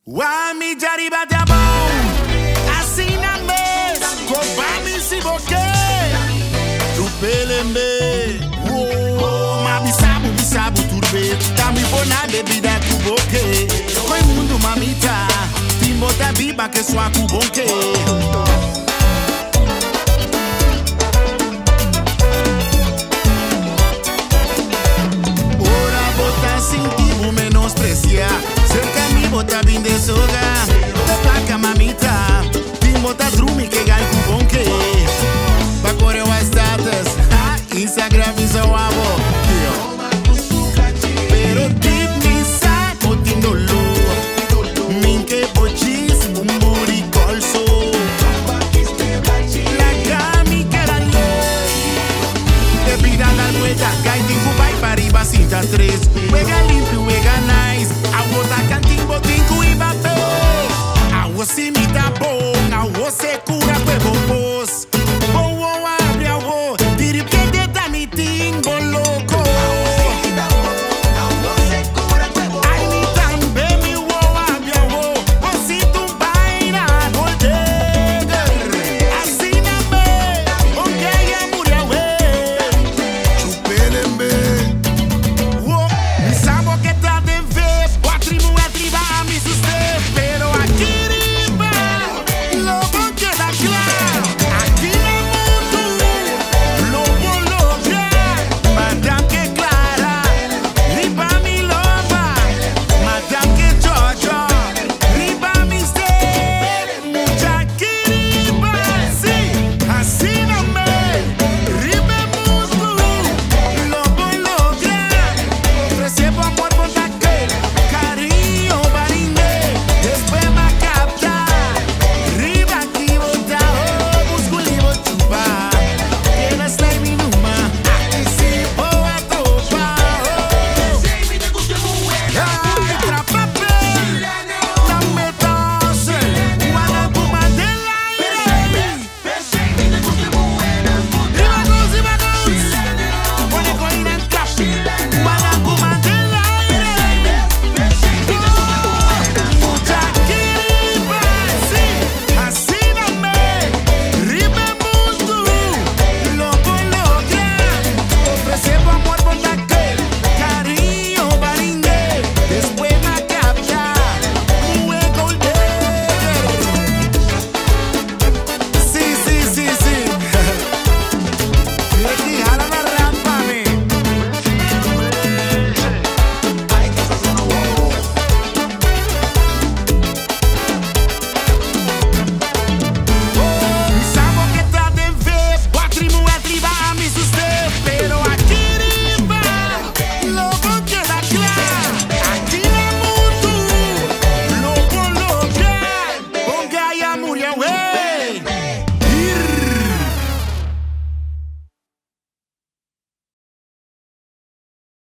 Wami jari bata bom, assim na mesa, cobami se boque, tu pelembe, oh, ma bisabu turbe, tami bona bebida tu boque, coi mundo mamita, timbota biba que sua cu bonque. Cerca mi bota bin de soga, te placa mamita, tim bota drumi que gai cu bonque. Pa coreo a status, Instagram is a wabo.